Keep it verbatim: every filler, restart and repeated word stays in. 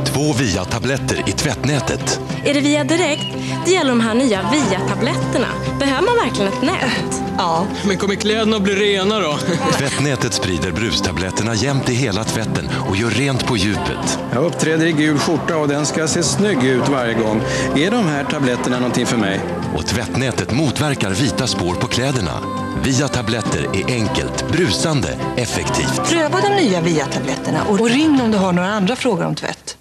Två Via-tabletter i tvättnätet. Är det Via Direkt? Det gäller de här nya Via-tabletterna. Behöver man verkligen ett nät? Ja. Men kommer kläderna att bli rena då? Tvättnätet sprider brustabletterna jämt i hela tvätten och gör rent på djupet. Jag uppträder i gul skjorta och den ska se snygg ut varje gång. Är de här tabletterna någonting för mig? Och tvättnätet motverkar vita spår på kläderna. Via-tabletter är enkelt, brusande, effektivt. Pröva de nya Via-tabletterna och ring om du har några andra frågor om tvätt.